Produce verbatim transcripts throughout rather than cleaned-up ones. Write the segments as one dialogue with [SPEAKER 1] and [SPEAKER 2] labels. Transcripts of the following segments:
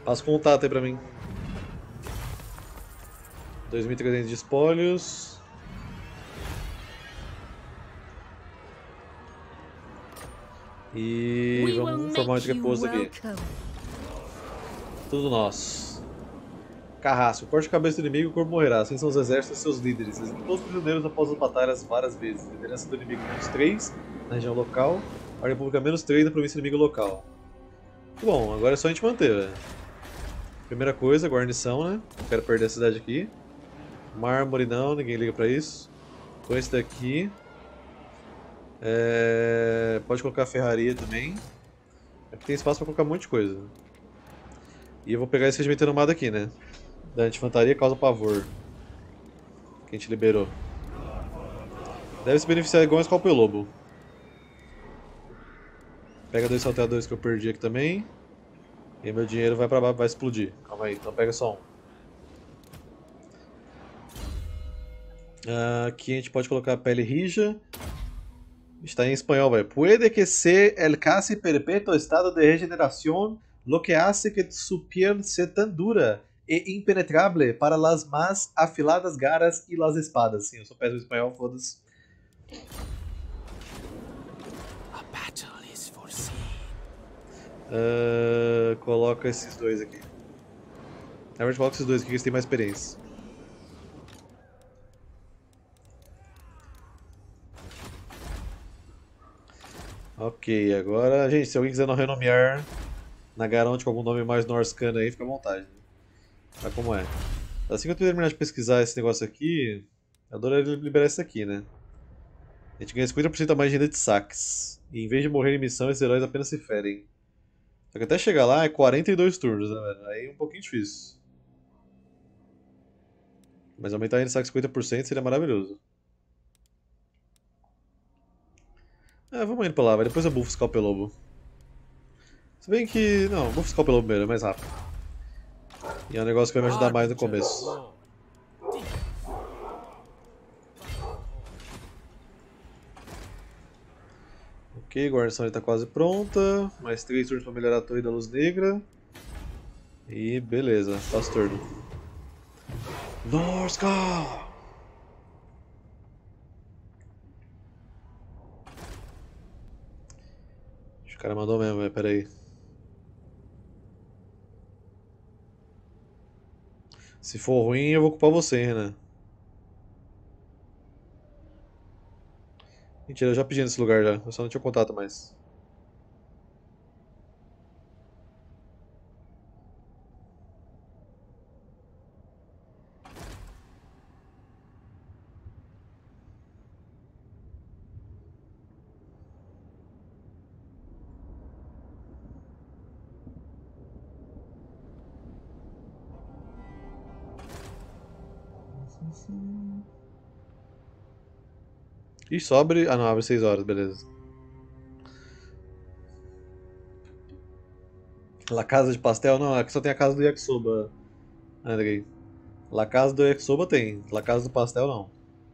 [SPEAKER 1] Passa o contato aí pra mim. dois mil e trezentos de espólios. E
[SPEAKER 2] We will
[SPEAKER 1] vamos formar um
[SPEAKER 2] make you
[SPEAKER 1] entreposto aqui.
[SPEAKER 2] welcome.
[SPEAKER 1] Tudo nosso. Carrasco. Corte a cabeça do inimigo e o corpo morrerá. Assim são os exércitos e seus líderes. Executou os prisioneiros após as batalhas várias vezes. Liderança do inimigo menos três na região local. Ordem pública menos três na província inimigo local. Bom, agora é só a gente manter, velho. Primeira coisa, guarnição, né? Não quero perder a cidade aqui. Mármore não, ninguém liga pra isso. Com esse daqui. É... Pode colocar ferraria também. Aqui tem espaço pra colocar um monte de coisa. E eu vou pegar esse regimento renomado aqui, né? Da infantaria causa pavor. Que a gente liberou. Deve se beneficiar igual um Scalpel Lobo. Pega dois salteadores que eu perdi aqui também. E meu dinheiro vai pra baixo, vai explodir. Calma aí, então pega só um. Ah, aqui a gente pode colocar a pele rija. Está em espanhol, velho. Puede que sea el casi perpetuo estado de regeneración lo que hace que su piel sea tan dura e impenetrable para las más afiladas garras e las espadas. Sim, eu sou péssimo em espanhol, foda-se.
[SPEAKER 3] A battle is foreseen.
[SPEAKER 1] Uh, coloca esses dois aqui. Na verdade, coloca esses dois aqui que eles têm mais experiência. Ok, agora, gente, se alguém quiser não renomear Nagaronte com algum nome mais norscano aí, fica à vontade. Sabe como é? Assim que eu terminar de pesquisar esse negócio aqui, eu adoraria liberar isso aqui, né? A gente ganha cinquenta por cento a mais de renda de saques. E em vez de morrer em missão, esses heróis apenas se ferem. Só que até chegar lá é quarenta e dois turnos, né, velho? Aí é um pouquinho difícil. Mas aumentar a renda de saque cinquenta por cento seria maravilhoso. É, vamos indo pra lá, vai. Depois eu buffo Scalpel Lobo. Se bem que... não, buffo Scalpel Lobo primeiro, é mais rápido. E é um negócio que vai me ajudar mais no começo. Ok, a guarnição está quase pronta. Mais três turnos para melhorar a torre da luz negra. E beleza, próximo turno. Norska! O cara mandou mesmo, velho, pera aí. Se for ruim, eu vou culpar você, hein, Renan. Mentira, eu já pedi nesse lugar já, eu só não tinha contato mais. Ih, só abre... ah não, abre seis horas, beleza. La Casa de Pastel? Não, aqui só tem a casa do Yakisoba, Andrei. La Casa do Yakisoba tem, La Casa do Pastel não.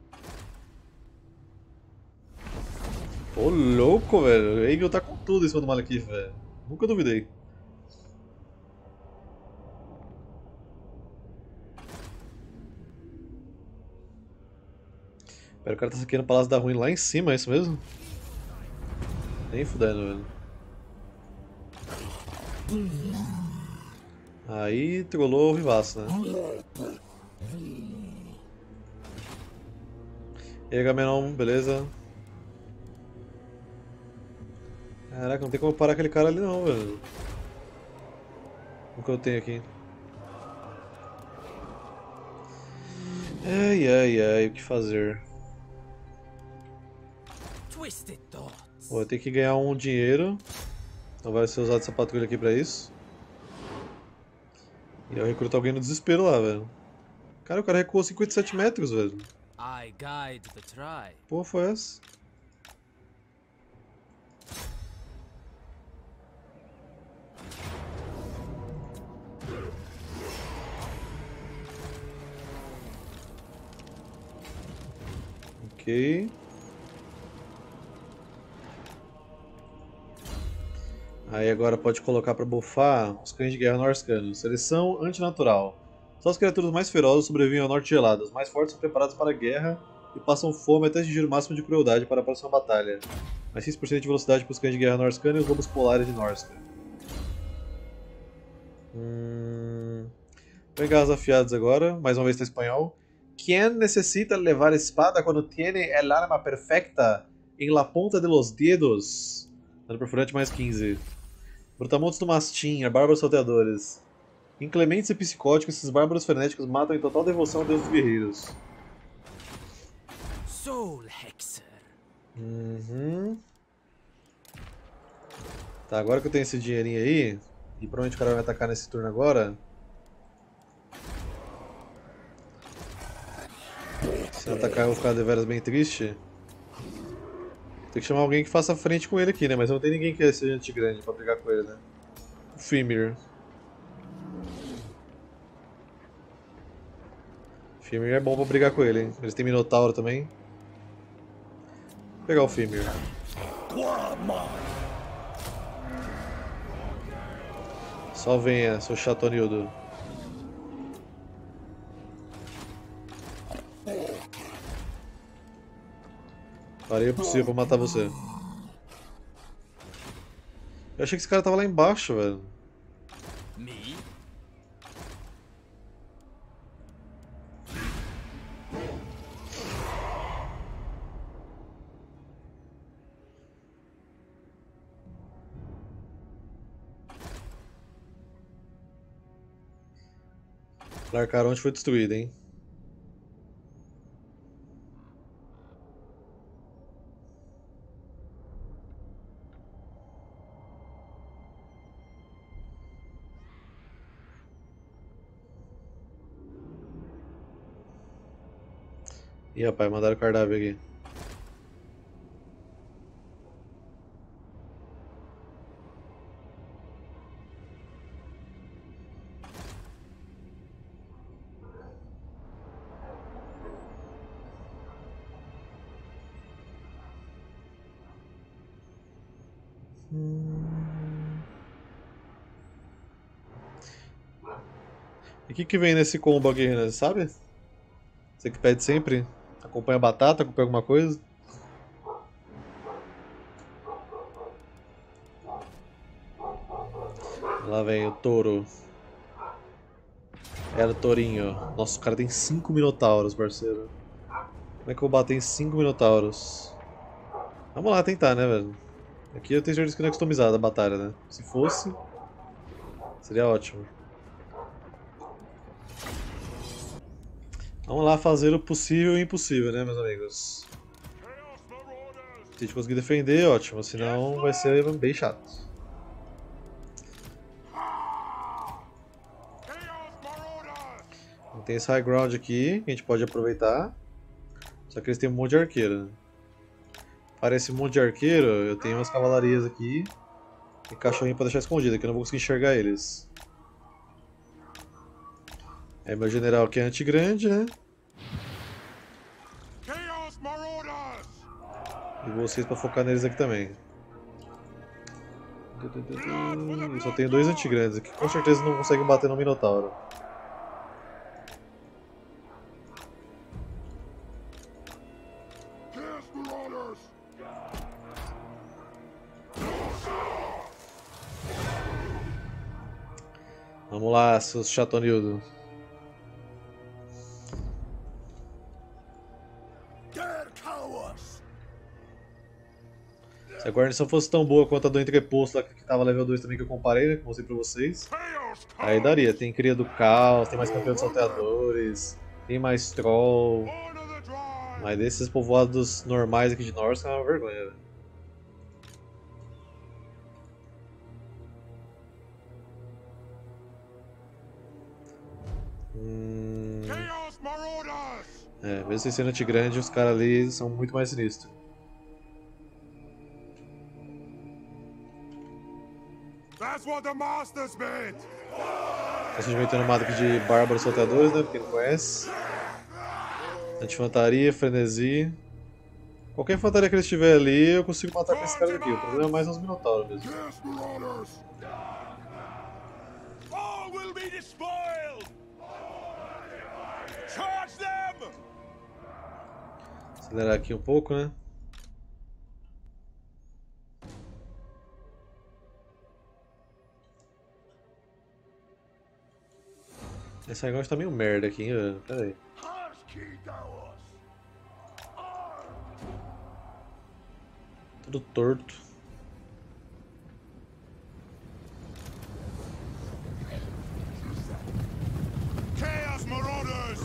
[SPEAKER 1] Ô louco, velho, o Eagle tá com tudo em cima do Malekith, velho. Nunca duvidei. Pera, o cara tá saqueando o Palácio da Ruim lá em cima, é isso mesmo? Nem fudendo, velho. Aí trollou o Rivaço, né? E aí, Agamenon, beleza? Caraca, não tem como parar aquele cara ali não, velho. O que eu tenho aqui? Ai, ai, ai, o que fazer?
[SPEAKER 3] Twisted thoughts.
[SPEAKER 1] Vou ter que ganhar um dinheiro. Então vai ser usado essa patrulha aqui pra isso. E eu recruto alguém no desespero lá, velho. Cara, o cara recuou cinquenta e sete metros, velho.
[SPEAKER 3] I guide the tribe.
[SPEAKER 1] Porra, foi essa? Ok. Aí agora pode colocar pra buffar os cães de guerra norscanos. Eles são antinatural. Só as criaturas mais ferozes sobrevivem ao norte gelado. Os mais fortes são preparados para a guerra e passam fome até atingir o máximo de crueldade para a próxima batalha. Mais seis por cento de velocidade para os cães de guerra norscanos e os lobos polares de Norsca. Hum... Vou pegar os afiados agora, mais uma vez está em espanhol. Quem necessita levar espada quando tiene el arma perfecta em la ponta de los dedos? Dano perfurante mais quinze. Brutamontes do Mastim, bárbaros salteadores. Inclementes e psicóticos, esses bárbaros frenéticos matam em total devoção a Deus dos guerreiros.
[SPEAKER 3] Soul Hexer.
[SPEAKER 1] Uhum. Tá, agora que eu tenho esse dinheirinho aí, e provavelmente o cara vai atacar nesse turno agora. Se eu atacar eu vou ficar deveras bem triste. Tem que chamar alguém que faça frente com ele aqui, né? Mas não tem ninguém que seja anti-grande pra brigar com ele, né? O Fimir. Fimir é bom pra brigar com ele, hein? Eles têm Minotauro também. Vou pegar o Fimir. Só venha, seu chatonildo. Farei o possível pra matar você. Eu achei que esse cara tava lá embaixo, velho.
[SPEAKER 3] Me?
[SPEAKER 1] Larcaronte foi destruído, hein? Ih, rapaz, mandaram o cardápio aqui. E o que que vem nesse combo aqui, Renan? Sabe? Você que pede sempre? Acompanha batata, acompanha alguma coisa? Lá vem o touro. Era o tourinho. Nossa, o cara tem cinco minotauros, parceiro. Como é que eu vou bater em cinco minotauros? Vamos lá tentar, né, velho? Aqui eu tenho certeza que não é customizada a batalha, né? Se fosse, seria ótimo. Vamos lá fazer o possível e o impossível, né, meus amigos? Se a gente conseguir defender, ótimo. Senão vai ser bem chato. Tem esse high ground aqui que a gente pode aproveitar. Só que eles têm um monte de arqueiro, né? Para esse monte de arqueiro, eu tenho umas cavalarias aqui e cachorrinho para deixar escondido, que eu não vou conseguir enxergar eles. É meu general aqui é anti-grande, né? E vocês para focar neles aqui também. Eu só tenho dois anti-grandes aqui, com certeza não conseguem bater no Minotauro. Vamos lá, seus chatonildo. Se a guarnição fosse tão boa quanto a do entreposto lá que tava level dois também que eu comparei, né, que eu mostrei pra vocês, aí daria. Tem cria do caos, tem mais campeão de salteadores, tem mais troll. Mas desses povoados normais aqui de Norsca é uma vergonha, velho. Hum... É, mesmo sem ser anti-grande, os caras ali são muito mais sinistros. Recentemente eu mato aqui de bárbaros salteadores, né? Pra quem não conhece. Anti-infantaria, frenesi. Qualquer infantaria que eles tiver ali, eu consigo matar com esse cara daqui. O problema é mais os minotauros mesmo.
[SPEAKER 2] All will be despoiled. Charge them.
[SPEAKER 1] Acelerar aqui um pouco, né? Esse negócio tá meio merda aqui, hein? Pera aí. Tudo torto.
[SPEAKER 2] Chaos Marauders.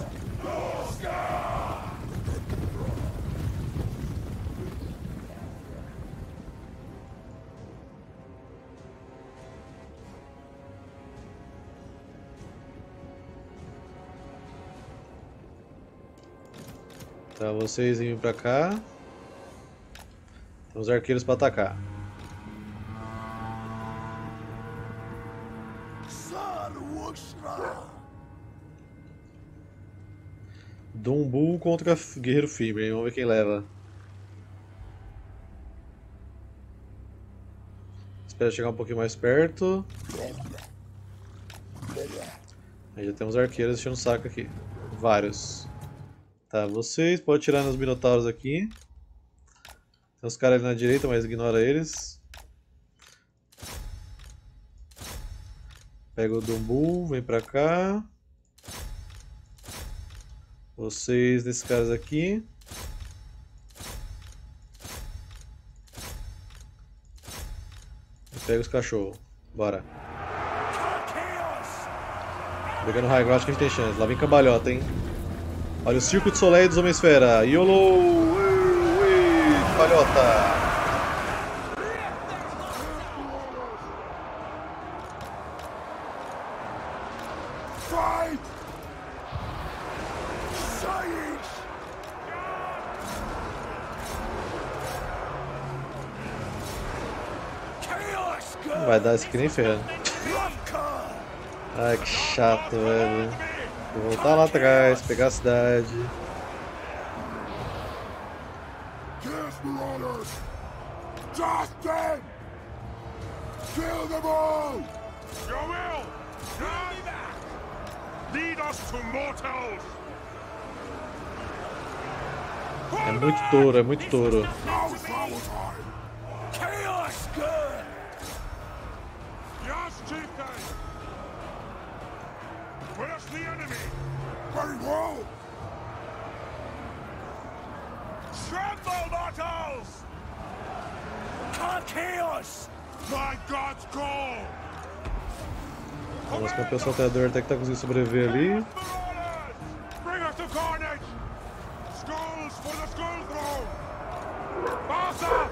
[SPEAKER 1] Tá, vocês vêm pra cá. Tem os arqueiros pra atacar. Dumbu contra Guerreiro Fibre, vamos ver quem leva. Espera chegar um pouquinho mais perto. Aí já temos arqueiros enchendo o saco aqui. Vários. Tá, vocês podem tirar nos minotauros aqui. Tem uns caras ali na direita, mas ignora eles. Pega o Dumbu, vem pra cá. Vocês desses caras aqui. E pega os cachorros. Bora. Pegando o High Ground que a gente tem chance. Lá vem cambalhota, hein? Olha o Circo de Soleil dos Homem-Esfera. YOLO! Ui, ui, cambalhota! Não vai dar isso aqui nem ferrando. Ai, que chato, velho. Vou voltar lá atrás, pegar a cidade. É muito touro, é muito touro.
[SPEAKER 2] Where's the enemy? Very well. Tremble, mortals! Chaos! My God's call!
[SPEAKER 1] Vamos com o pessoal até até que tá conseguindo sobreviver ali.
[SPEAKER 2] Bring us to carnage! Skulls for the skull throne! Bassa!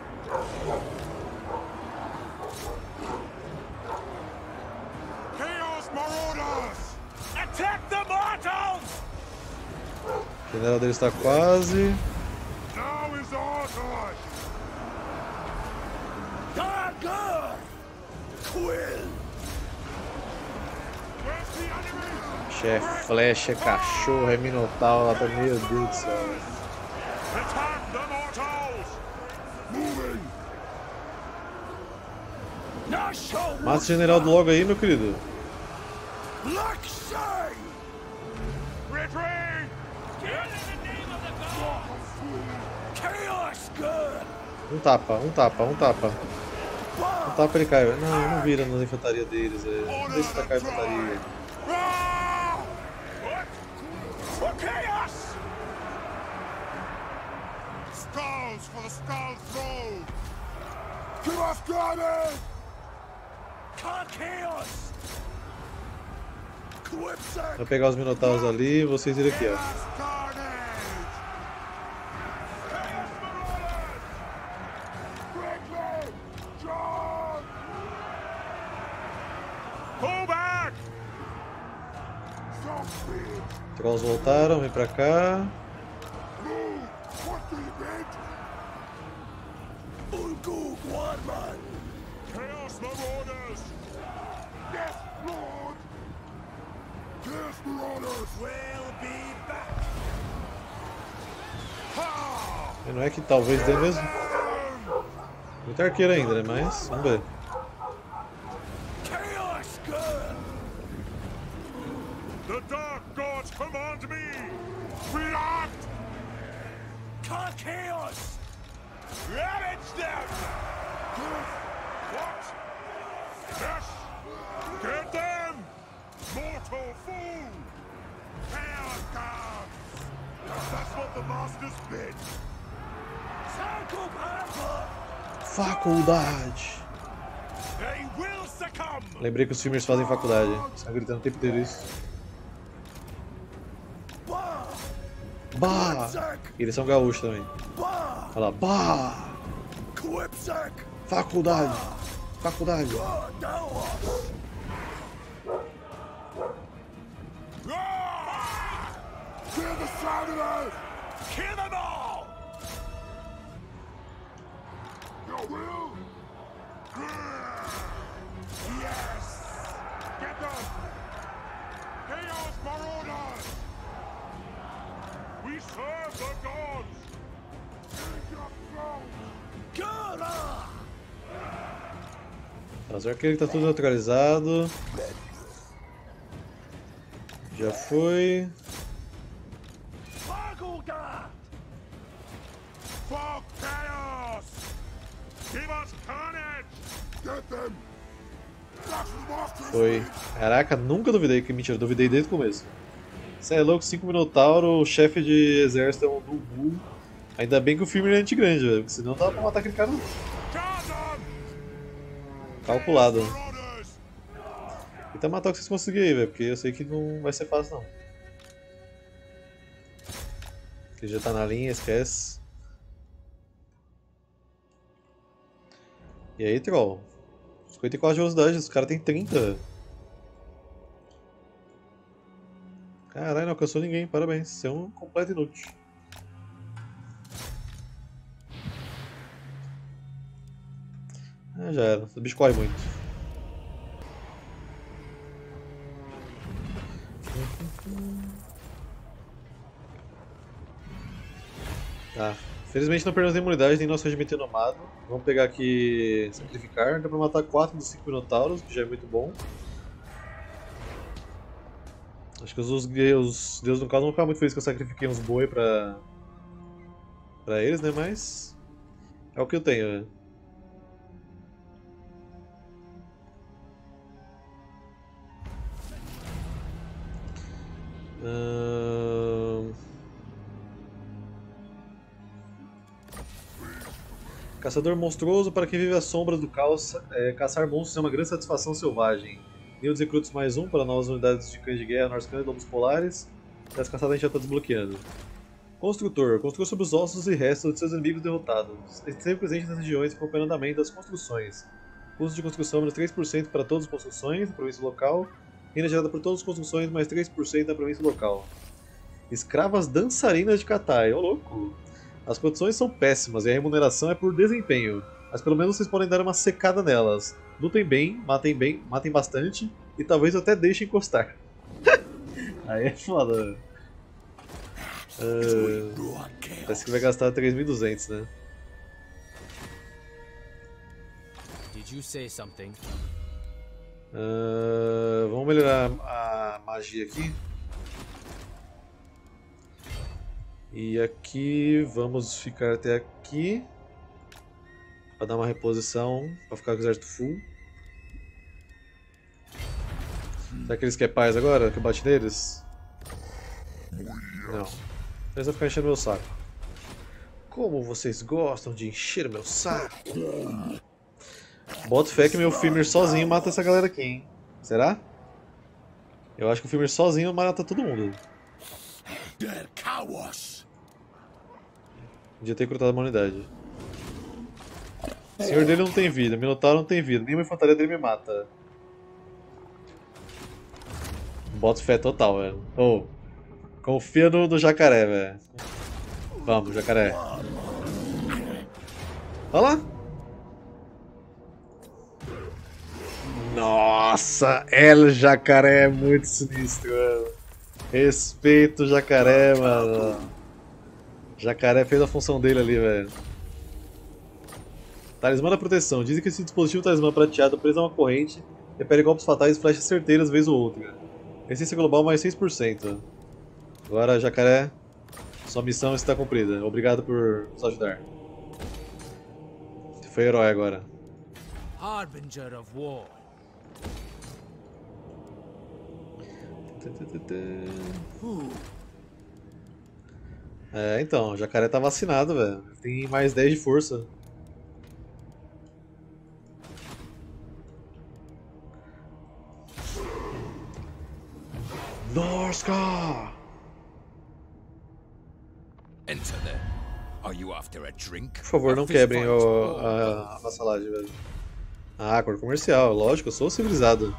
[SPEAKER 2] Chaos Marauders! Attack the mortals!
[SPEAKER 1] O general dele está quase.
[SPEAKER 2] Now is our time! Darker! Quill! Where's the enemy?
[SPEAKER 1] Chefe, flecha, é cachorro, é minotauro, lá tá, meu Deus do céu.
[SPEAKER 2] Attack the mortals! Moving!
[SPEAKER 1] Mata o general logo aí, meu querido.
[SPEAKER 2] Retreat!
[SPEAKER 1] Um tapa, um tapa, um tapa. Um tapa ele cai. Não, não vira na infantaria deles. É. Não deixa tacar a infantaria.
[SPEAKER 2] Skulls for the skull throne! Give us guidance! Chaos!
[SPEAKER 1] Vou pegar os minotauros ali e vocês irem aqui, ó. Trolls voltaram, vem pra cá.
[SPEAKER 2] Chaos Marauders! Yes, Lord! Chaos Marauders will be back! Ha!
[SPEAKER 1] Não é que talvez dê mesmo? Muito arqueiro ainda, né? Mas vamos ver.
[SPEAKER 2] Chaos good. The dark gods command me. React. Call chaos. Ravage them. What? Yes. Get them. Mortal fool. Chaos gods. That's what the masters bid.
[SPEAKER 1] Faculdade.
[SPEAKER 2] They will succumb.
[SPEAKER 1] Lembrei que os filmes fazem faculdade. Estão gritando o tempo inteiro isso. Bah! Eles são gaúchos também. Olha lá. Bah! Faculdade. Faculdade.
[SPEAKER 2] Kill the Saturday! Kill them all! You will? Yes! Get them! Chaos Marauders! We serve the gods! Take your thrones! Gura!
[SPEAKER 1] Os arqueiros tá tudo neutralizado. Já foi.
[SPEAKER 2] For chaos! Give us carnage! Get them!
[SPEAKER 1] Foi. Caraca, nunca duvidei que mentira, duvidei desde o começo. Você é louco, cinco Minotauro, o chefe de exército é um Nubu. Ainda bem que o filme é anti-grande, velho, porque senão dava pra matar aquele cara. Calculado. Tenta matar o que vocês conseguirem aí, velho, porque eu sei que não vai ser fácil não. Ele já tá na linha, esquece. E aí, troll? cinquenta e quatro de velocidade, os caras tem trinta. Caralho, não alcançou ninguém, parabéns. Você é um completo inútil. Ah, já era. O bicho corre muito. Tá. Felizmente não perdemos a imunidade nem nosso regimento renomado. Vamos pegar aqui sacrificar. Dá pra matar quatro dos cinco Minotauros, que já é muito bom. Acho que os, os, os deuses no caso não vão ficar muito felizes que eu sacrifiquei uns boi pra, pra eles, né? Mas é o que eu tenho, né? Hum... Caçador monstruoso, para quem vive à sombra do caos, é, caçar monstros é uma grande satisfação selvagem. Nível dos recrutos mais um para novas unidades de cães de guerra, Norscan e lobos polares. Das caçadas a gente já está desbloqueando. Construtor, construa sobre os ossos e restos de seus inimigos derrotados. Sempre presente nas regiões acompanhando o andamento das construções. Custo de construção menos três por cento para todas as construções da província local. Renda gerada por todas as construções mais três por cento da província local. Escravas dançarinas de Katai, ô louco! As condições são péssimas e a remuneração é por desempenho, mas pelo menos vocês podem dar uma secada nelas. Lutem bem, matem bem, matem bastante e talvez até deixem encostar. Aí é foda. Uh, parece que vai gastar três mil e duzentos, né?
[SPEAKER 3] Did you say something?
[SPEAKER 1] Uh, vamos melhorar a magia aqui. E aqui, vamos ficar até aqui. Pra dar uma reposição, pra ficar com o exército full. Será que eles querem paz agora, que eu bate neles? Não. Eles vão ficar enchendo meu saco. Como vocês gostam de encher meu saco? Boto fé que meu Fimir sozinho mata essa galera aqui, hein? Será? Eu acho que o Fimir sozinho mata todo mundo. Podia ter cruzado a humanidade. O senhor dele não tem vida, o Minotauro não tem vida, nenhuma infantaria dele me mata. Boto fé total, velho. Oh, confia no, no jacaré, velho. Vamos, jacaré. Olha lá. Nossa, El Jacaré é muito sinistro, mano. Respeito o jacaré, mano. Jacaré fez a função dele ali, velho. Talismã da proteção. Dizem que esse dispositivo talismã prateado preso a uma corrente repele golpes fatais e flechas certeiras vez ou outra. Resistência global mais seis por cento. Agora, Jacaré, sua missão está cumprida. Obrigado por nos ajudar. Você foi herói agora.
[SPEAKER 3] Harbinger of war.
[SPEAKER 1] É, então, o Jacaré tá vacinado, velho. Tem mais dez de força. Norska!
[SPEAKER 2] Enter there. Are you after a drink?
[SPEAKER 1] Por favor, não quebrem o, a, a vassalagem, velho. Ah, acordo comercial, lógico, eu sou civilizado.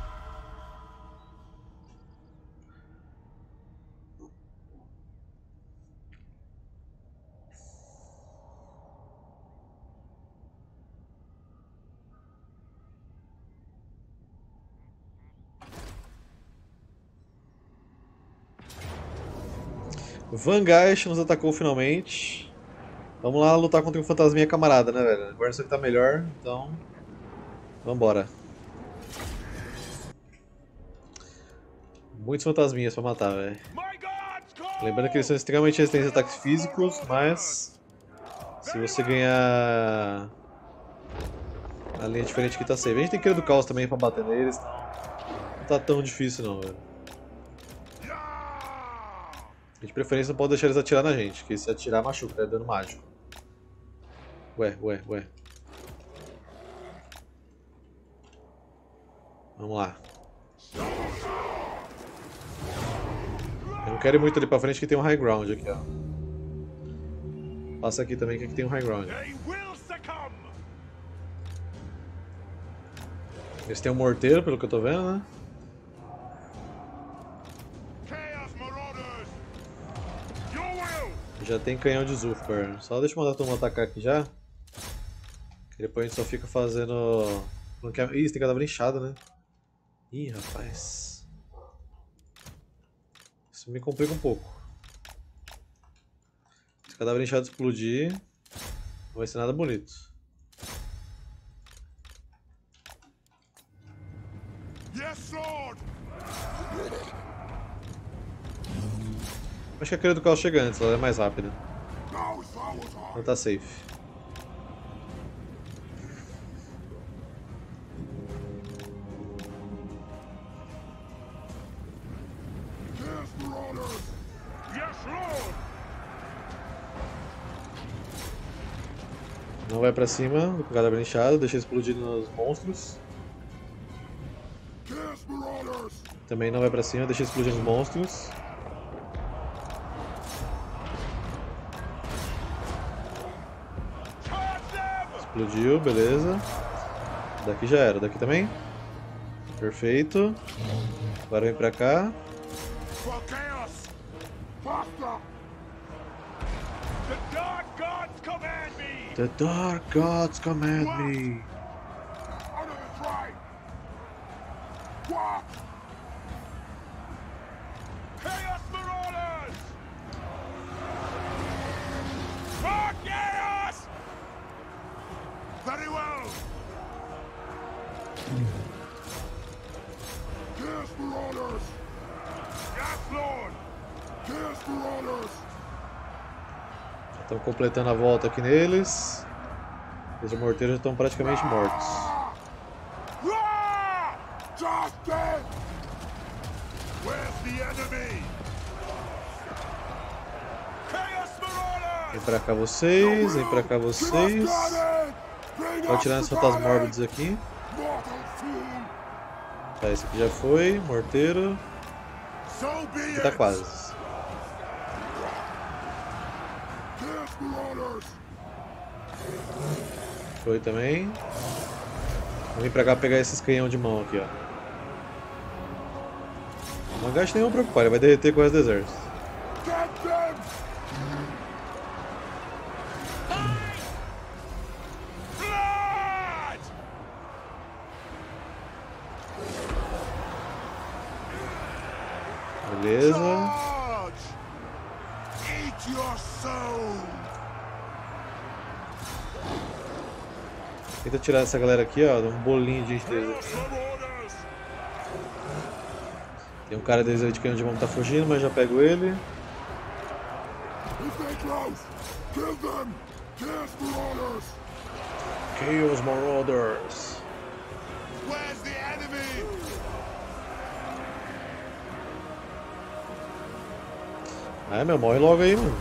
[SPEAKER 1] Vangeist nos atacou finalmente. Vamos lá lutar contra o fantasminha camarada, né, velho? Agora isso aqui tá melhor, então... Vambora. Muitos fantasminhas pra matar, velho. Lembrando que eles são extremamente resistentes a ataques físicos, mas... Se você ganhar... A linha diferente aqui tá safe. A gente tem que ir do caos também pra bater neles, então... Não tá tão difícil não, velho. De preferência não pode deixar eles atirar na gente, porque se atirar machuca, é dano mágico. Ué, ué, ué. Vamos lá. Eu não quero ir muito ali pra frente que tem um high ground aqui, ó. Passa aqui também que aqui tem um high ground. Eles têm um morteiro, pelo que eu tô vendo, né? Já tem canhão de Zulfgar. Só deixa eu mandar todo mundo atacar aqui já. Que depois a gente só fica fazendo... Ih, tem cadáver inchado, né? Ih, rapaz. Isso me complica um pouco. Se o cadáver inchado explodir, não vai ser nada bonito.
[SPEAKER 2] Yes, Lord.
[SPEAKER 1] Acho que a cria do caos chega antes, ela é mais rápida. Não tá safe. Não vai pra cima do cadáver inchado, deixa explodir nos monstros. Também não vai pra cima, deixa explodir nos monstros. Explodiu, beleza. Daqui já era, daqui também? Perfeito. Agora vem pra cá. The Dark Gods command me.
[SPEAKER 2] Chaos Marauders! For chaos! Very well! Chaos Marauders! Yes, Lord! Chaos Marauders!
[SPEAKER 1] Estão completando a volta aqui neles. Os morteiros já estão praticamente mortos. Vem pra cá vocês, vem pra cá vocês. Pode tirar esses fantasmas mórbidos aqui. Tá, esse aqui já foi, morteiro. E tá quase. Foi também. Vamos vir pra cá pegar esses canhão de mão aqui, ó. O Vangeist nem vão preocupar, ele vai derreter com o resto do exército. Beleza.
[SPEAKER 2] your soul!
[SPEAKER 1] Tenta tirar essa galera aqui, ó, um bolinho de gente deles aqui.
[SPEAKER 2] Some orders!
[SPEAKER 1] Tem um cara deles ali de canhão de mão que tá fugindo, mas já pego ele.
[SPEAKER 2] If they close, kill them! Chaos Marauders!
[SPEAKER 1] Chaos Marauders.
[SPEAKER 2] Where's the enemy?
[SPEAKER 1] Ah, meu, morre logo aí, mano.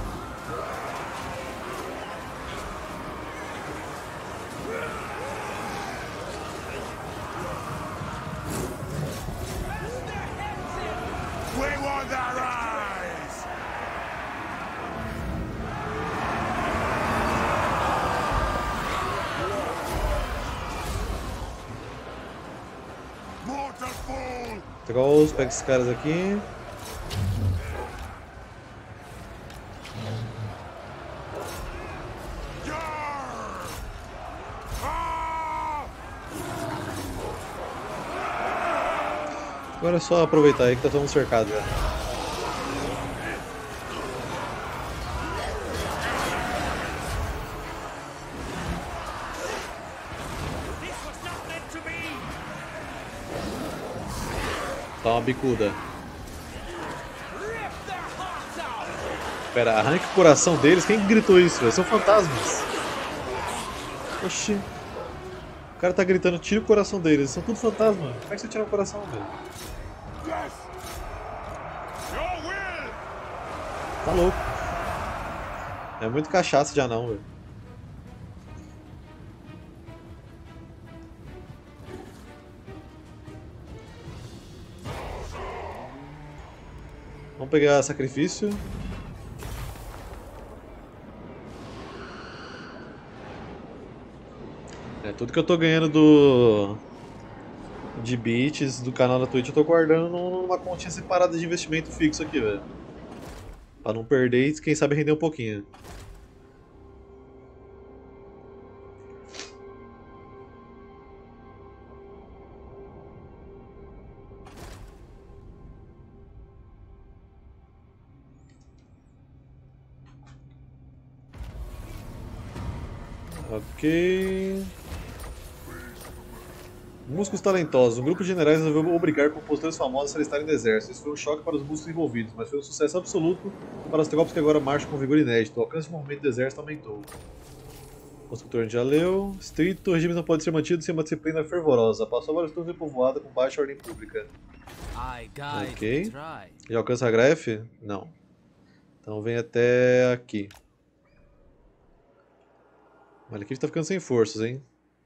[SPEAKER 2] We want their eyes! Mortal fool!
[SPEAKER 1] Trolls, pega esses caras aqui.
[SPEAKER 2] Yarr! Ah!
[SPEAKER 1] Agora é só aproveitar aí que tá todo mundo cercado já.
[SPEAKER 3] This was not meant to be!
[SPEAKER 1] Dá uma bicuda.
[SPEAKER 3] Rip their hearts out!
[SPEAKER 1] Pera, arranque o coração deles? Quem gritou isso, velho? São fantasmas. Oxi. O cara tá gritando, tira o coração deles. São tudo fantasma. Como é que você tira o coração, velho?
[SPEAKER 2] Yes! Your will!
[SPEAKER 1] Tá louco. É muito cachaça já não, velho. Vamos pegar sacrifício. É, tudo que eu tô ganhando do de bits do canal da Twitch eu tô guardando numa continha separada de investimento fixo aqui, velho. Pra não perder e quem sabe render um pouquinho. Ok. Músicos talentosos. Um grupo de generais resolveu obrigar compositores famosos a se alistarem no exército. Isso foi um choque para os músicos envolvidos, mas foi um sucesso absoluto para as tropas que agora marcham com vigor inédito. O alcance de movimento do exército aumentou. Construtor a gente já leu. Estrito, o regime não pode ser mantido sem uma disciplina fervorosa. Passou vários turnos repovoada com baixa ordem pública.
[SPEAKER 3] I guide
[SPEAKER 1] Ok.
[SPEAKER 3] the try.
[SPEAKER 1] Já alcança a Gref? Não. Então vem até aqui. Olha, aqui tá ficando sem forças, hein?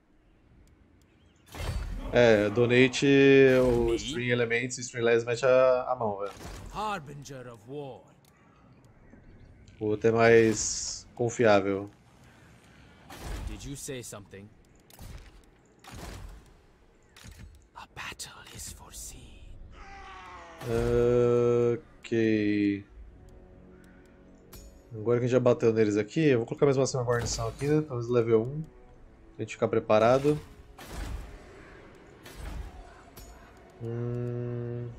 [SPEAKER 1] É, donate o String Elements e String Less mete a, a mão, velho.
[SPEAKER 3] Harbinger of war.
[SPEAKER 1] O outro é mais confiável.
[SPEAKER 3] Did you say something? A battle is foreseen.
[SPEAKER 1] Ok. Agora que a gente já bateu neles aqui, eu vou colocar mesmo assim uma guarnição aqui, né? Talvez level um. Pra gente ficar preparado. Hum...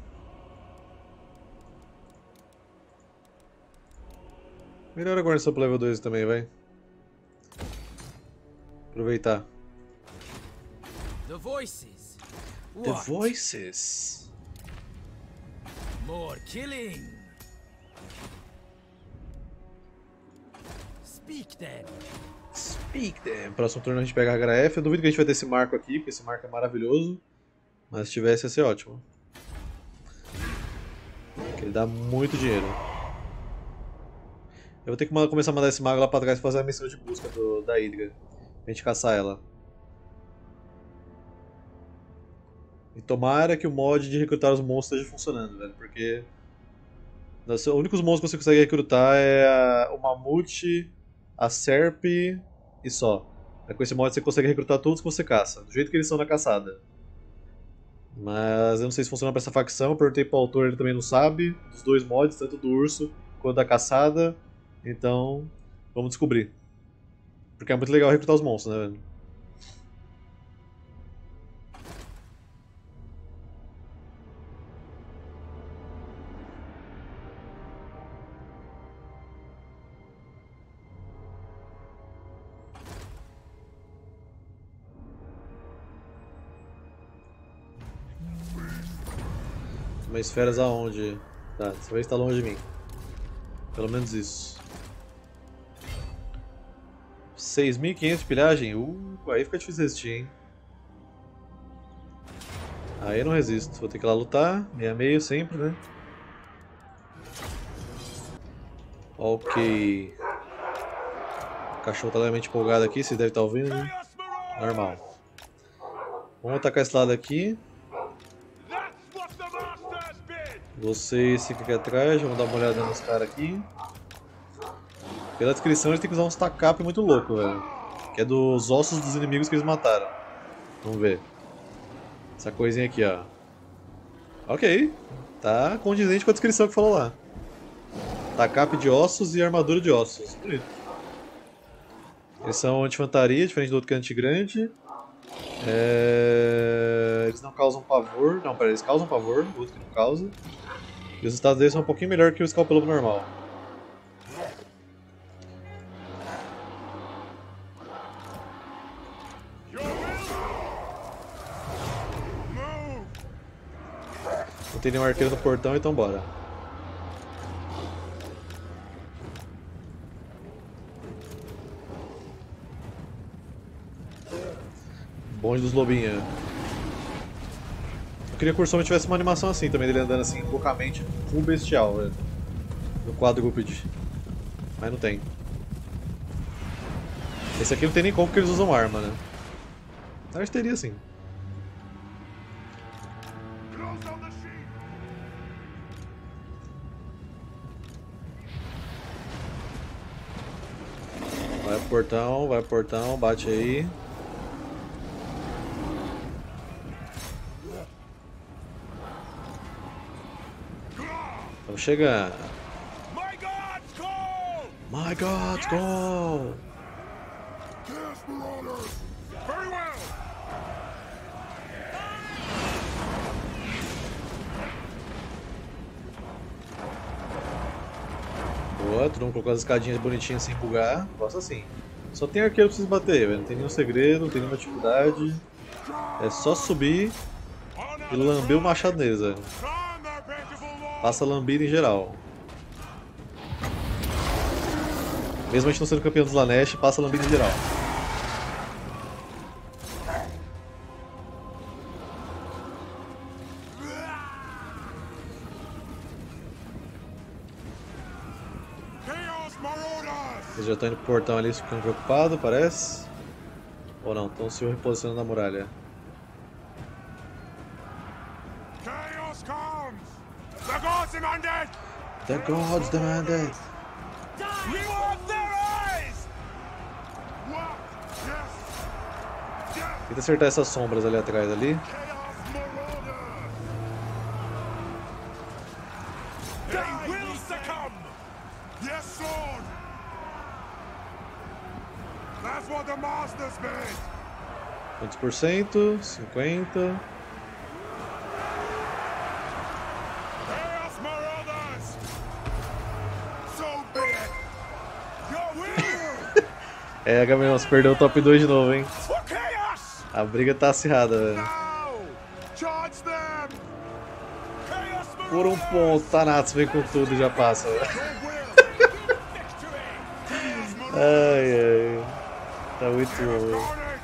[SPEAKER 1] Melhor a guarnição pro level dois também, vai. Aproveitar.
[SPEAKER 3] The voices.
[SPEAKER 1] The
[SPEAKER 3] What?
[SPEAKER 1] Voices.
[SPEAKER 3] More killing. Speak then.
[SPEAKER 1] Speak them. Próximo turno a gente pega a H F. Eu duvido que a gente vai ter esse marco aqui, porque esse marco é maravilhoso. Mas se tivesse ia ser ótimo. Porque ele dá muito dinheiro. Eu vou ter que começar a mandar esse mago lá pra trás pra fazer a missão de busca do, da Hydra. Pra gente caçar ela. E tomara que o mod de recrutar os monstros esteja funcionando, velho. Porque os únicos monstros que você consegue recrutar é a, o Mamute, a Serp e só. É, com esse mod você consegue recrutar todos que você caça, do jeito que eles são na caçada. Mas eu não sei se funciona pra essa facção, eu perguntei pro autor, ele também não sabe, dos dois mods, tanto do urso quanto da caçada. Então, vamos descobrir. Porque é muito legal recrutar os monstros, né, velho? Uma esferas aonde? Tá, dessa vez tá longe de mim. Pelo menos isso. seis mil e quinhentos de pilhagem? Uh, aí fica difícil resistir, hein? Aí eu não resisto. Vou ter que ir lá lutar. Meia meio sempre, né? Ok. O cachorro tá levemente empolgado aqui, vocês devem estar ouvindo, né? Normal. Vamos atacar esse lado aqui. Vocês ficam aqui atrás, vamos dar uma olhada nos caras aqui. Pela descrição eles têm que usar uns tacape muito louco, velho. Que é dos ossos dos inimigos que eles mataram. Vamos ver. Essa coisinha aqui, ó. Ok. Tá condizente com a descrição que falou lá. Tacape de ossos e armadura de ossos. Bonito. Eles são anti-infantaria, diferente do outro que é anti-grande. É... Eles não causam pavor. Não, pera, eles causam pavor, o outro que não causa. E os estados deles são um pouquinho melhor que o Scalpelobo normal. Não tem nenhum arqueiro no portão, então bora. Bonde dos lobinhos. Eu queria que o Ursoma tivesse uma animação assim também, dele andando assim loucamente, full bestial, velho. No quadrúpede. Mas não tem. Esse aqui não tem nem como porque eles usam arma, né? Acho que teria sim. Vai pro portão, vai pro portão, bate aí. Estamos chegando.
[SPEAKER 2] My God's call!
[SPEAKER 1] My God's go!
[SPEAKER 2] Yes, Marauders! Very well!
[SPEAKER 1] Boa, todo mundo colocou as escadinhas bonitinhas sem bugar. Gosto assim. Só tem arqueiro pra vocês bater, velho. Não tem nenhum segredo, não tem nenhuma dificuldade. É só subir e lamber o machado neles, velho. Passa lambida em geral. Mesmo a gente não sendo campeão dos Slaanesh, passa lambida em geral. Eles já estão indo pro portão ali, ficando preocupados, parece. Ou não, estão se reposicionando na muralha.
[SPEAKER 2] Chaos comes! The gods demanded!
[SPEAKER 1] The gods demanded!
[SPEAKER 2] Remove their eyes! What? Yes! Yes!
[SPEAKER 1] Tenta acertar essas sombras ali atrás ali.
[SPEAKER 2] Chaos Marauders! They will succumb! Yes, Lord! That's what the Masters bid!
[SPEAKER 1] Quantos por cento? cinquenta.
[SPEAKER 2] Chaos Marauders! So be it! Your will!
[SPEAKER 1] É, Agamenon, você perdeu o top dois de novo, hein?
[SPEAKER 2] For chaos!
[SPEAKER 1] A briga tá acirrada, velho.
[SPEAKER 2] Now! Charge them! Chaos Marauders!
[SPEAKER 1] Por um ponto, Thanatos vem com tudo e já passa, velho.
[SPEAKER 2] Your will! Victory! Chaos Marauders!
[SPEAKER 1] Ai, ai. Tá muito bom.
[SPEAKER 2] Carnage!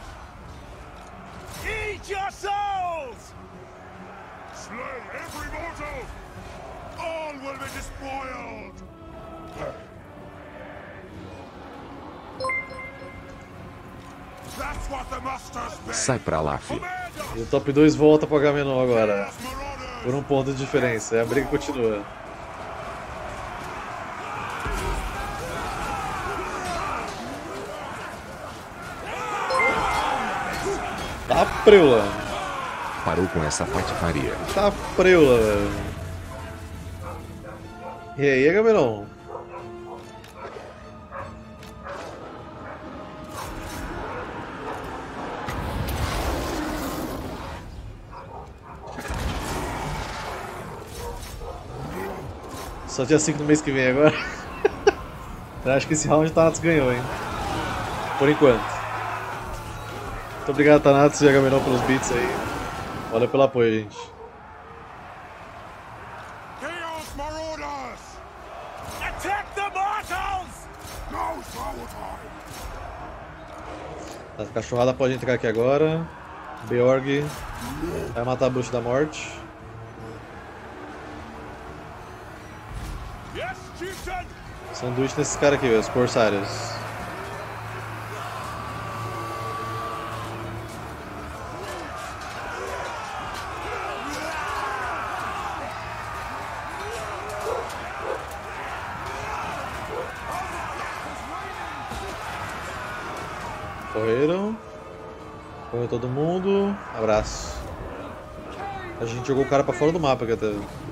[SPEAKER 2] Eat your souls! Slay every mortal! All will be despoiled! That's what the Masters bid!
[SPEAKER 4] Sai pra lá, filho.
[SPEAKER 1] E o top dois volta pro Agamenon agora.
[SPEAKER 2] Chaos Marauders!
[SPEAKER 1] Por um ponto de diferença. E a briga continua. Tá preula.
[SPEAKER 4] Parou com essa patifaria.
[SPEAKER 1] Tá preula, velho. E aí, Agamenon? Só dia cinco do mês que vem agora. Eu acho que esse round o Thanatos ganhou, hein? Por enquanto. Muito obrigado, Thanatos e Agamenon, pelos beats aí. Valeu pelo apoio, gente.
[SPEAKER 2] Protect the mortals! Now's our time!
[SPEAKER 1] A cachorrada pode entrar aqui agora. Beorg vai matar a bruxa da morte.
[SPEAKER 2] Yes, chieftain!
[SPEAKER 1] Sanduíche nesses caras aqui, os corsários. Correram. Correu todo mundo. Abraço. A gente jogou o cara pra fora do mapa aqui até.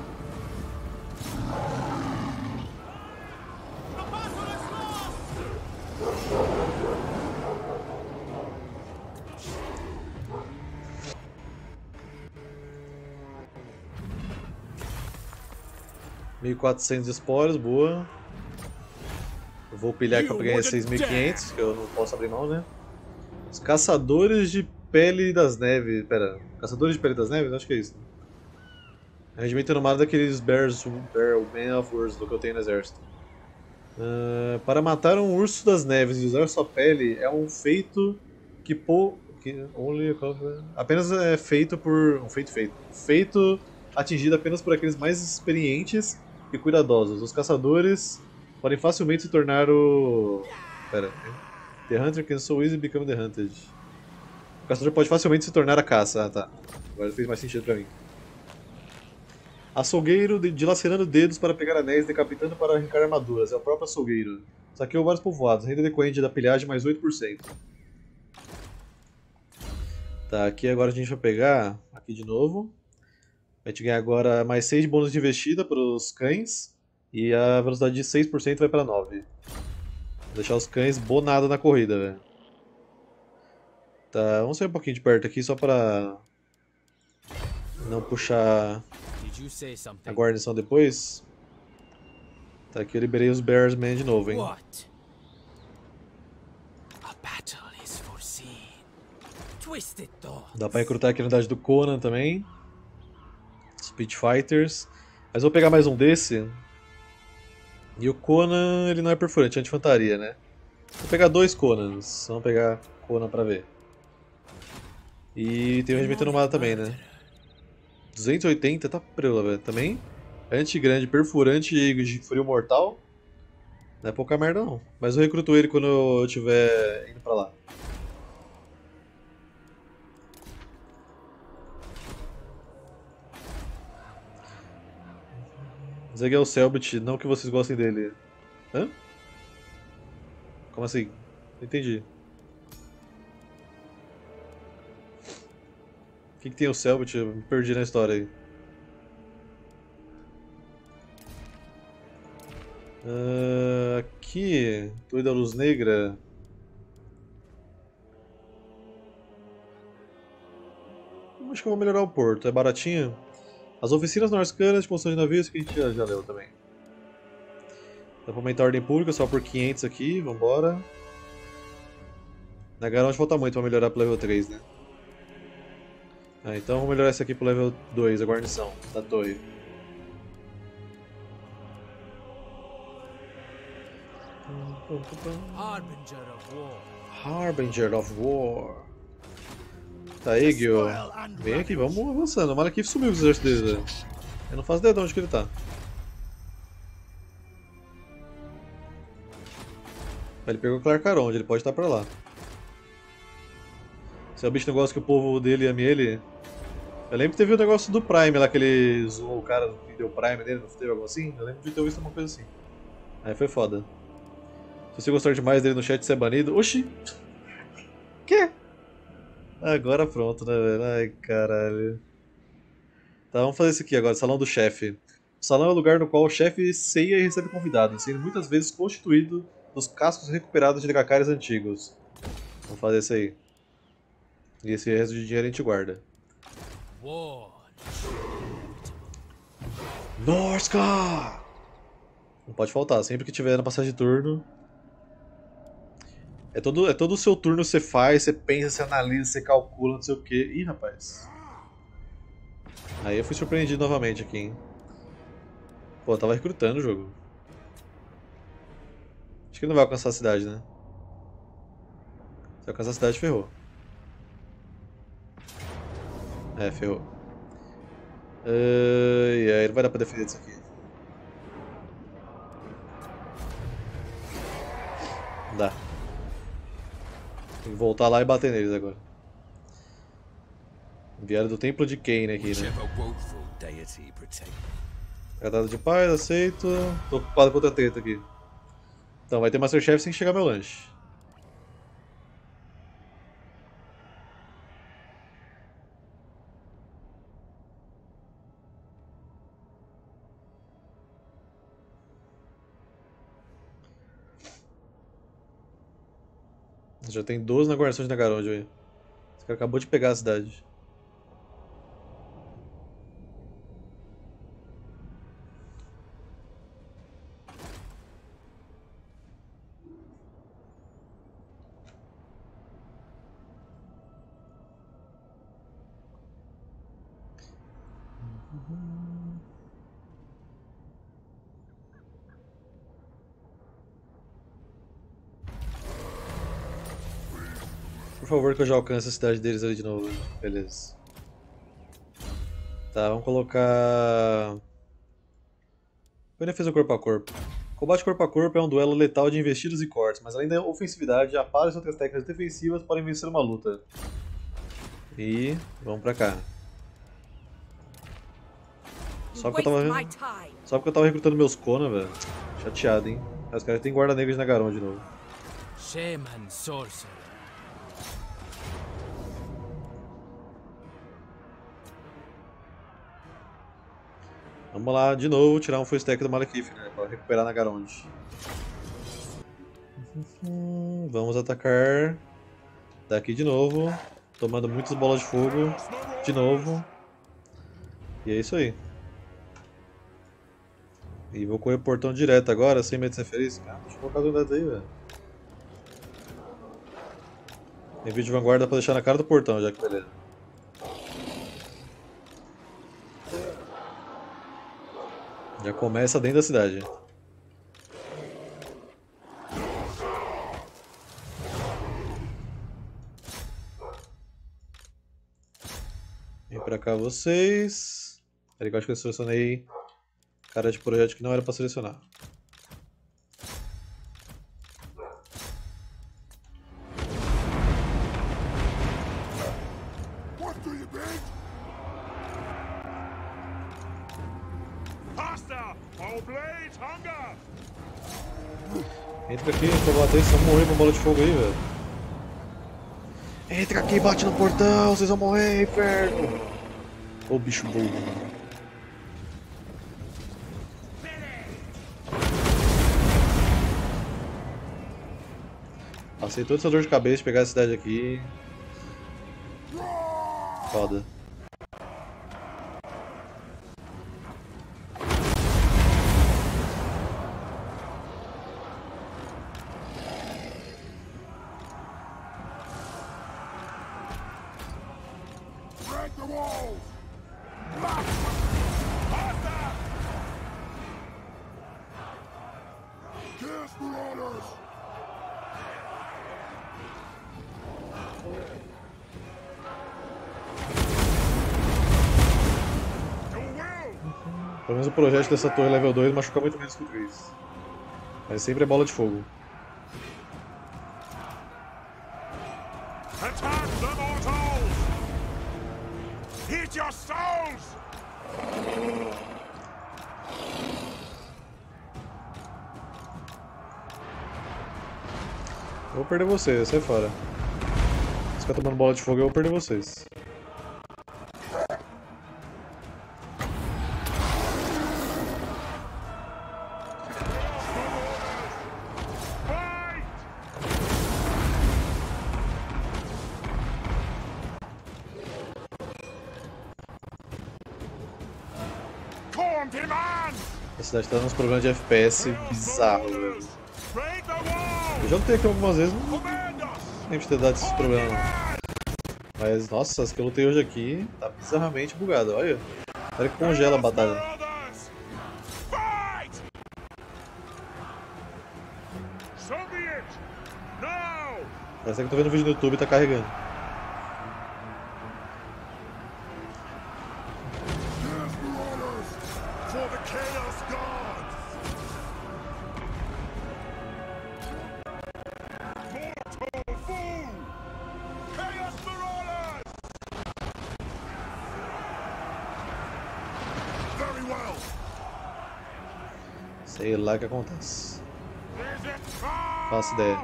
[SPEAKER 1] mil e quatrocentos espólios, boa. Eu vou pilhar aqui pra ganhar seis mil e quinhentos, que eu não posso abrir mão, né? Os caçadores de pele das neves. Pera, caçadores de pele das neves? Acho que é isso. Regimento nomado daqueles Bears, Bear, Man of Wars do que eu tenho no exército. Uh, para matar um urso das neves e usar sua pele é um feito que pô. Que only, apenas é feito por. Um feito feito. Feito atingido apenas por aqueles mais experientes e cuidadosos. Os caçadores podem facilmente se tornar o. Pera. The Hunter can so easily become the hunted. O caçador pode facilmente se tornar a caça. Ah, tá. Agora fez mais sentido pra mim. Açougueiro dilacerando dedos para pegar anéis, decapitando para arrancar armaduras. É o próprio açougueiro. Saqueou vários povoados. Renda decorrente da pilhagem mais oito por cento. Tá, aqui agora a gente vai pegar. Aqui de novo. A gente ganha agora mais seis de bônus de investida para os cães. E a velocidade de seis por cento vai para nove. Vou deixar os cães bonados na corrida, velho. Tá, vamos sair um pouquinho de perto aqui só para não puxar a guarnição depois. Tá, aqui eu liberei os Bearsmen de novo, hein.
[SPEAKER 3] What? A battle is foreseen. Twisted thoughts.
[SPEAKER 1] Dá pra recrutar aqui a unidade do Conan também. Speed Fighters. Mas vou pegar mais um desse. E o Conan, ele não é perfurante, é anti-infantaria, né? Vou pegar dois Conans. Vamos pegar Conan pra ver. E tem o regimento nomado também, né? duzentos e oitenta, tá preula, velho. Também. Anti-grande, perfurante e frio mortal. Não é pouca merda, não. Mas eu recruto ele quando eu estiver indo pra lá. Zegel Selbit, não que vocês gostem dele. Hã? Como assim? Não entendi. O que, que tem o Selbit? Eu me perdi na história aí. Uh, aqui, Torre da Luz Negra. Acho que eu vou melhorar o porto, é baratinho. As oficinas norte-canas de construção de navios que a gente já, já leu também. Dá pra aumentar a ordem pública só por quinhentos aqui, vambora. Na garagem falta muito pra melhorar pro level três, né? Ah, então vou melhorar esse aqui pro level dois, a guarnição da torre.
[SPEAKER 3] Harbinger of War.
[SPEAKER 1] Harbinger of War. Tá, Egil. Vem aqui, vamos avançando. O Malekith sumiu com os exércitos dele, velho. Eu não faço ideia de onde que ele tá. Ele pegou o Clarkaron, ele pode estar pra lá. Se é o bicho negócio que o povo dele ame ele. Eu lembro que teve o negócio do Prime lá, que ele zoou o cara que deu Prime dele, não teve algo assim? Eu lembro de ter visto uma coisa assim. Aí foi foda. Se você gostar demais dele no chat, você é banido. Oxi! Que? Agora pronto, né, velho? Ai, caralho. Tá, vamos fazer isso aqui agora, salão do chefe. O salão é o lugar no qual o chefe ceia e recebe convidados, sendo muitas vezes constituído dos cascos recuperados de dracares antigos. Vamos fazer isso aí. E esse resto de dinheiro a gente guarda.
[SPEAKER 3] War.
[SPEAKER 1] Norska! Não pode faltar, sempre que tiver na passagem de turno. É todo, é todo o seu turno, você faz, você pensa, você analisa, você calcula, não sei o que. Ih, rapaz. Aí eu fui surpreendido novamente aqui, hein. Pô, eu tava recrutando o jogo. que ele não vai alcançar a cidade, né? Se alcançar a cidade, ferrou. É, ferrou. Uh, e aí não vai dar pra defender disso aqui. Não dá. Tem que voltar lá e bater neles agora. Enviado do Templo de Kane aqui, né? Tratado de paz, aceito. Tô ocupado com outra treta aqui. Então, vai ter Masterchef sem que chegar meu lanche. Já tem doze na guarnição de Nagaronde aí. Esse cara acabou de pegar a cidade. Por favor, que eu já alcance a cidade deles ali de novo. Beleza. Tá, vamos colocar... Põe defesa corpo a corpo. Combate corpo a corpo é um duelo letal de investidas e cortes, mas além da ofensividade, aparas e outras técnicas defensivas podem vencer uma luta. E... vamos pra cá. Só porque eu tava... Só porque eu tava recrutando meus Conan, velho. Chateado, hein. Os caras têm guarda negra de Nagaron de novo.
[SPEAKER 3] Shaman sorcerer.
[SPEAKER 1] Vamos lá de novo tirar um full stack do Malekith, né? Pra recuperar Nagaronde. Vamos atacar daqui de novo. Tomando muitas bolas de fogo. De novo. E é isso aí. E vou correr o portão direto agora, sem medo de ser feliz. Cara, deixa eu colocar as unidades aí, velho. Envio de vanguarda pra deixar na cara do portão, já que beleza. Já começa dentro da cidade. Vem pra cá vocês. Peraí que eu acho que eu selecionei cara de projeto que não era pra selecionar.
[SPEAKER 2] What do you bid? Pasta! All blades hunger!
[SPEAKER 1] Entra aqui, pra bater, vocês vão morrer com bola de fogo aí, velho. Entra aqui, bate no portão, vocês vão morrer, inferno! Ô bicho burro. Passei toda essa dor de cabeça de pegar a cidade aqui. Foda.
[SPEAKER 2] Break the walls! Kiss the orders!
[SPEAKER 1] Pelo menos o projeto dessa torre level dois machuca muito menos que o três. Mas sempre é bola de fogo.
[SPEAKER 2] Attack the mortals! Eat your souls!
[SPEAKER 1] Eu vou perder vocês, sai fora. Se ficar tomando bola de fogo, eu vou perder vocês.
[SPEAKER 2] Corn demand!
[SPEAKER 1] A cidade tá dando uns problemas de F P S bizarros, velho.
[SPEAKER 2] Break the walls!
[SPEAKER 1] Eu já lutei aqui algumas vezes, não
[SPEAKER 2] Command us!
[SPEAKER 1] lembro de ter dado esses problemas não. Mas, nossa, as que eu lutei hoje aqui tá bizarramente bugado, olha. Olha que congela a batalha.
[SPEAKER 2] Others! Fight! So be it. Now.
[SPEAKER 1] Parece que eu tô vendo o vídeo no YouTube e tá carregando.
[SPEAKER 2] Here's Marauders for the Chaos Gods. Mortal fool. Chaos Marauders. Very well.
[SPEAKER 1] Sei lá o que acontece.
[SPEAKER 2] Is it time?
[SPEAKER 1] Faço ideia.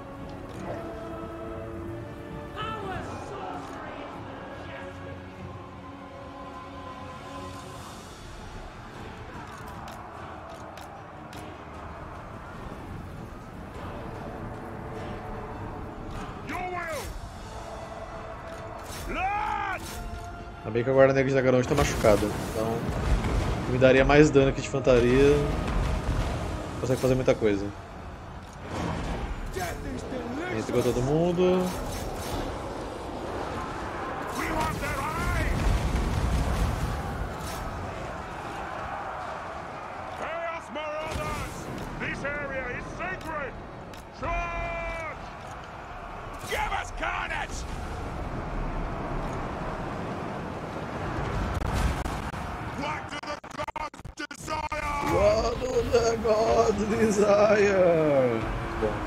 [SPEAKER 2] Your will. Blood.
[SPEAKER 1] Ainda bem que a Guarda Negra de Nagaronde tá machucada, então me daria mais dano aqui de infantaria. Consegue fazer muita coisa. Entregou todo mundo.
[SPEAKER 2] We want their eyes. Chaos Marauders. This area is sacred. Charge. Give us carnage. What do the gods desire?
[SPEAKER 1] What do the gods desire? Bom.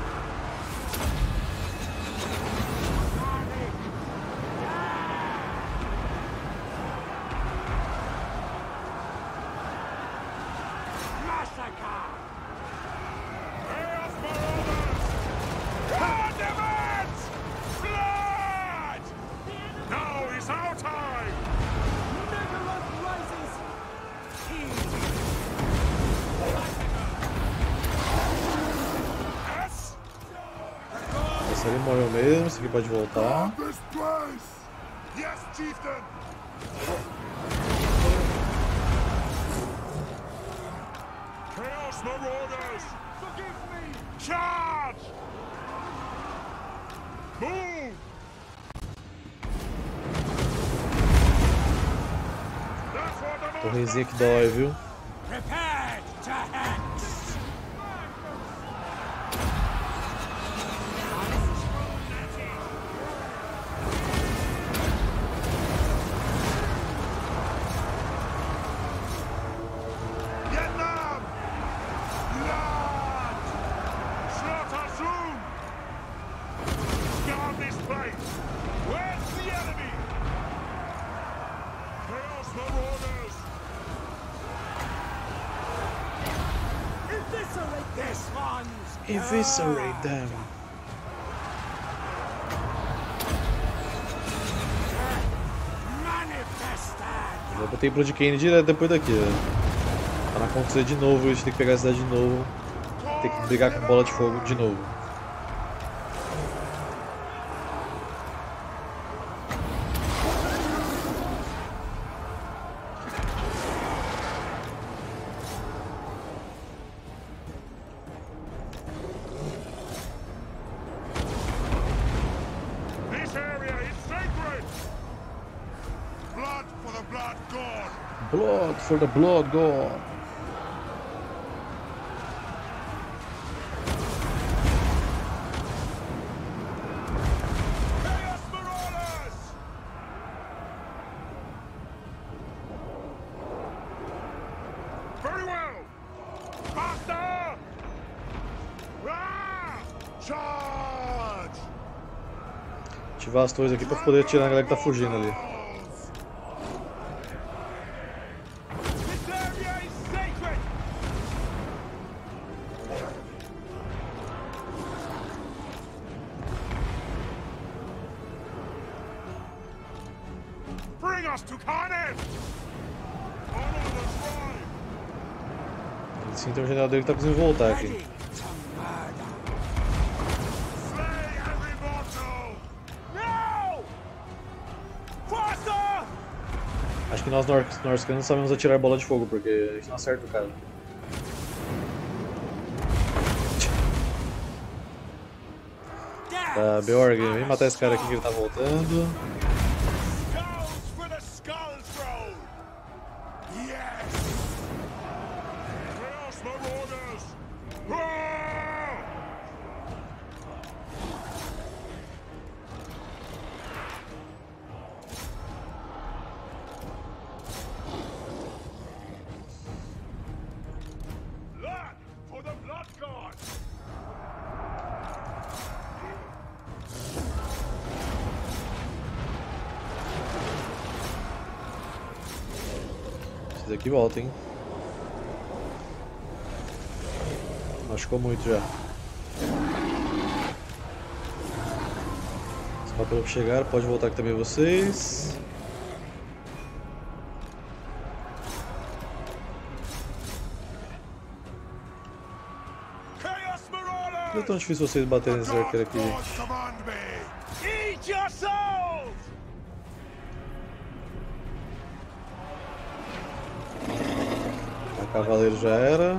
[SPEAKER 2] Chaos Marauders! Condiments! Blood! Now is our time!
[SPEAKER 3] Megaloth rises!
[SPEAKER 2] Yes!
[SPEAKER 1] Esse ali morreu mesmo, esse aqui pode voltar.
[SPEAKER 2] This place! Yes, chieftain! Chaos Marauders! Forgive me! Charge! Move! That's what the
[SPEAKER 1] Torrezinha que dói, viu?
[SPEAKER 3] Prepared to act!
[SPEAKER 2] Vietnam! Blood! Slaughter soon! Guard this place! Where's the enemy? Chaos Marauders!
[SPEAKER 3] Eviscerate this ones!
[SPEAKER 1] Eviscerate them.
[SPEAKER 3] Manifested!
[SPEAKER 1] Eu botei Blood Cane direto depois daqui, né? Pra não acontecer de novo, a gente tem que pegar a cidade de novo. Tem que brigar com bola de fogo de novo.
[SPEAKER 2] This area is sacred! Blood for the Blood God!
[SPEAKER 1] Blood for the Blood God.
[SPEAKER 2] Chaos Marauders! Very well! Faster! Ah! Charge!
[SPEAKER 1] Ativar as torres aqui pra poder tirar a galera que tá fugindo ali.
[SPEAKER 2] This area is sacred! Bring us to Carnage! Honor the tribe!
[SPEAKER 1] Sim, tem um general dele que tá precisando voltar aqui.
[SPEAKER 3] Ready to murder!
[SPEAKER 2] Slay every mortal! Now! Faster!
[SPEAKER 1] Acho que nós nor norcanos sabemos atirar bola de fogo, porque a gente não acerta o cara. Tá, Beorg, vem matar esse cara aqui que ele tá voltando.
[SPEAKER 2] Skulls for the Skull Throne! Yes! Chaos Marauders! Roar!
[SPEAKER 1] daqui volta, hein? Machucou muito já. Os patrões chegaram, pode voltar aqui também vocês. Não é tão difícil vocês baterem nesse arqueiro aqui, gente.
[SPEAKER 2] Command me!
[SPEAKER 3] Eat your souls!
[SPEAKER 1] A cavaleiro já era.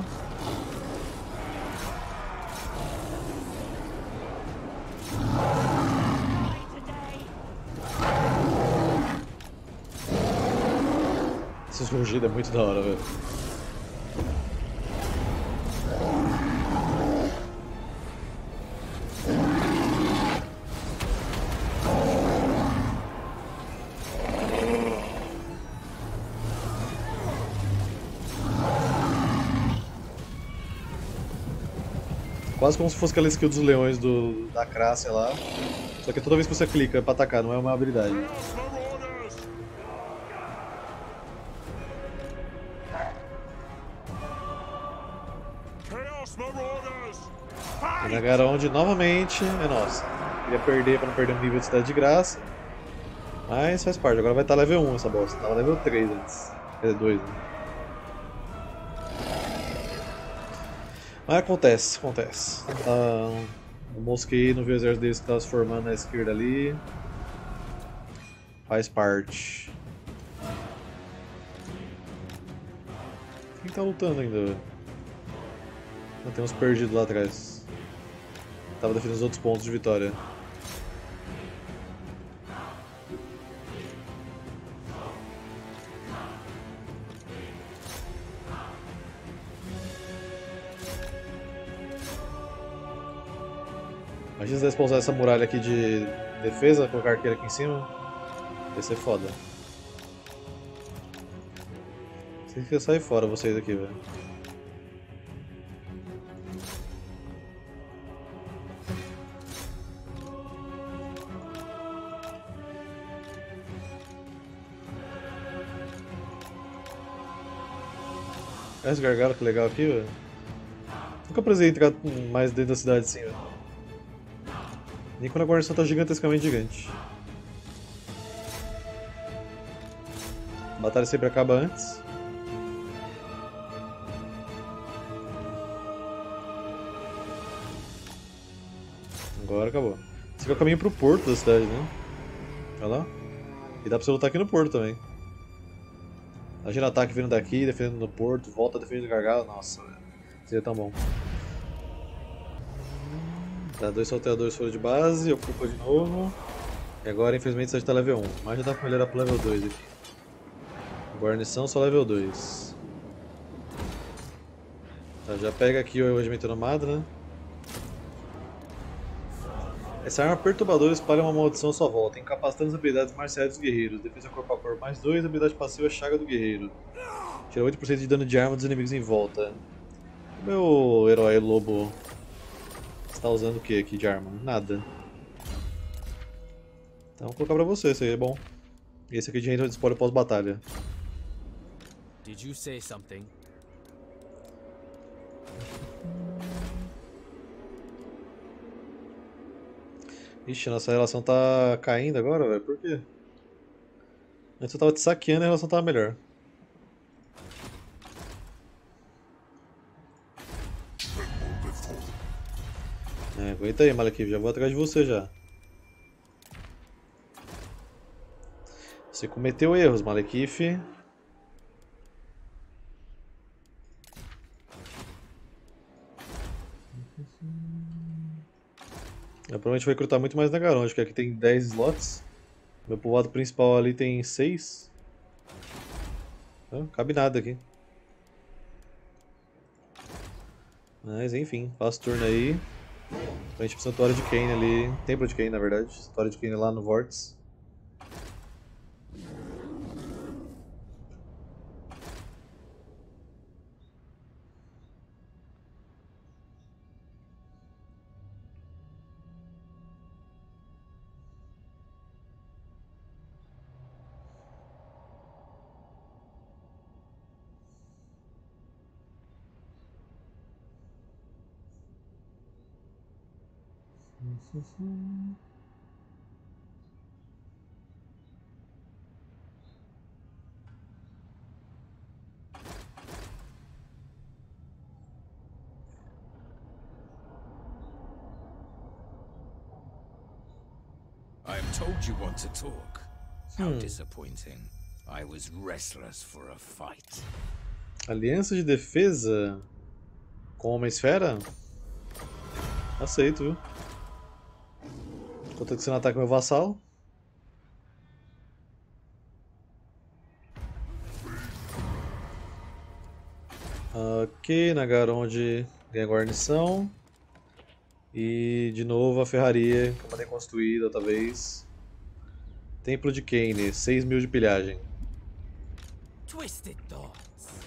[SPEAKER 1] Esse rugido é muito da hora, velho. Quase como se fosse aquela skill dos leões do, da Crácia lá. Só que toda vez que você clica pra atacar, não é uma habilidade.
[SPEAKER 2] Chaos Marauders!
[SPEAKER 1] O Nagaronde novamente é nossa. Queria perder pra não perder um nível de cidade de graça. Mas faz parte, agora vai estar level um essa bosta. Tava level três antes. Quer dizer, dois, né? Mas acontece, acontece. Ah, o Mosquei não viu o exército deles que estava se formando na esquerda ali. Faz parte. Quem tá lutando ainda, velho? Ah, tem uns perdidos lá atrás. Tava defendendo os outros pontos de vitória. Imagina se desse pra usar essa muralha aqui de defesa, colocar arqueiro aqui em cima. Ia ser foda. Vocês que sair fora, vocês aqui, velho. Olha esse gargalo que legal aqui, velho. Nunca precisei entrar mais dentro da cidade assim, velho. Nem quando a guarnição tá gigantescamente gigante. A batalha sempre acaba antes. Agora acabou. Esse aqui é o caminho pro porto da cidade, né? Olha lá. E dá pra você lutar aqui no porto também. Imagina ataque vindo daqui, defendendo no porto, volta defendendo o gargalo. Nossa, velho. Seria tão bom. Tá, dois salteadores fora de base, ocupa de novo. E agora, infelizmente, só está level um. Mas já dá pra melhorar pro level dois aqui. Guarnição só level dois. Tá, já pega aqui o regimento nomada, né? Essa arma perturbadora espalha uma maldição à sua volta, incapacitando as habilidades marciais dos guerreiros. Defesa corpo a corpo mais dois, habilidade passiva Chaga do Guerreiro. Tira oito por cento de dano de arma dos inimigos em volta. O meu herói lobo está usando o que aqui de arma? Nada. Então vou colocar pra você, esse aí é bom. E esse aqui de renda de spoiler pós-batalha.
[SPEAKER 3] Did you say something?
[SPEAKER 1] Ixi, nossa relação tá caindo agora, velho. Por quê? Antes eu tava te saqueando e a relação tava melhor. É, aguenta aí, Malekith, já vou atrás de você já. Você cometeu erros, Malekith. Eu provavelmente vou recrutar muito mais na Garonde, que aqui tem dez slots. Meu povoado principal ali tem seis. Não cabe nada aqui. Mas enfim, passo turno aí. Frente pro Santuário de Kane ali. Templo de Kane, na verdade. Santuário de Kane lá no Vortex.
[SPEAKER 3] I am told you want to talk. How disappointing. I was restless for a fight.
[SPEAKER 1] Aliança de defesa com uma esfera? Aceito, viu? Enquanto que você não ataca meu vassalo. Ok, Nagaronde ganha guarnição. E de novo a ferraria que eu mandei construir outra vez. Templo de Kane, seis mil de pilhagem.
[SPEAKER 3] Twisted thoughts.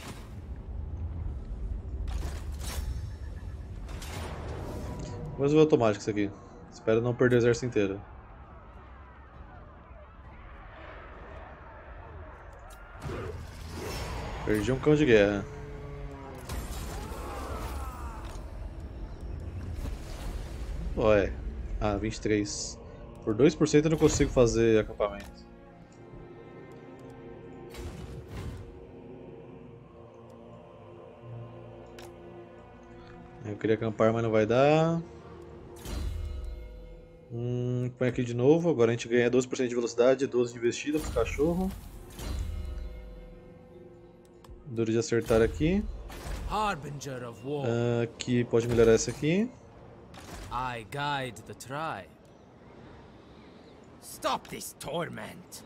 [SPEAKER 1] Vou resolver automático isso aqui. Espero não perder o exército inteiro. Perdi um cão de guerra. Ué. Ah, vinte e três. Por dois por cento eu não consigo fazer acampamento. Eu queria acampar, mas não vai dar. Hum, põe aqui de novo. Agora a gente ganha doze por cento de velocidade, doze de investida para o cachorro. Duro de acertar aqui.
[SPEAKER 3] Harbinger of war.
[SPEAKER 1] Ah, aqui pode melhorar essa aqui.
[SPEAKER 3] I guide the tribe. Stop this torment.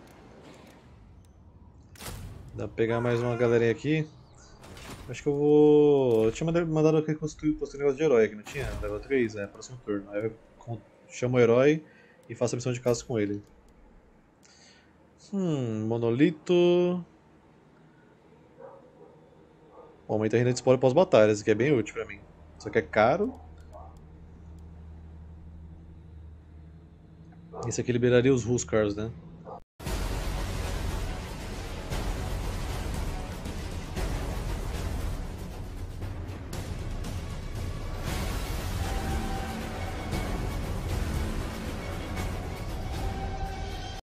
[SPEAKER 1] Dá pra pegar mais uma galerinha aqui. Acho que eu vou... Eu tinha mandado aqui construir, construir um negócio de herói aqui, não tinha? Level três? É, próximo turno. Aí eu chamo o herói e faço a missão de caça com ele. Hum, monolito... Aumenta a renda de spoiler pós-batalhas, que é bem útil pra mim. Só que é caro. Esse aqui liberaria os Huskars, né?